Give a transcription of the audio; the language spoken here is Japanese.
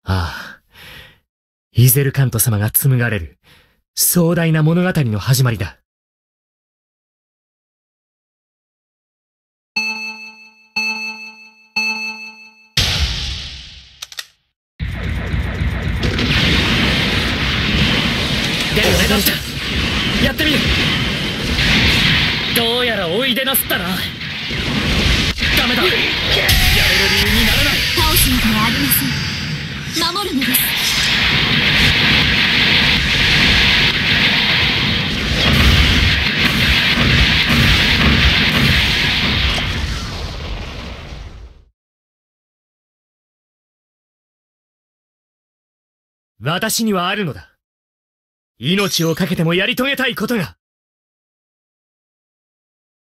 ああ、イゼルカント様が紡がれる壮大な物語の始まりだ。出るよね、ダッシュ。やってみる。どうやらおいでなすったな。ダメだ。やれる理由にならない。 倒すのではありません。守るのです。 私にはあるのだ。命を懸けてもやり遂げたいことが。